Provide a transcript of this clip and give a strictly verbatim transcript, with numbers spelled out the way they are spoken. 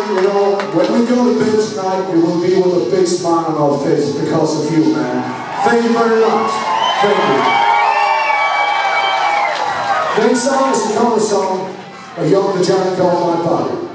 man, you know, when we go to bed tonight, we will be with a big smile on our faces because of you, man. Thank you very much. Thank you. The next song is a cover song, A Young the Giant Called My Body.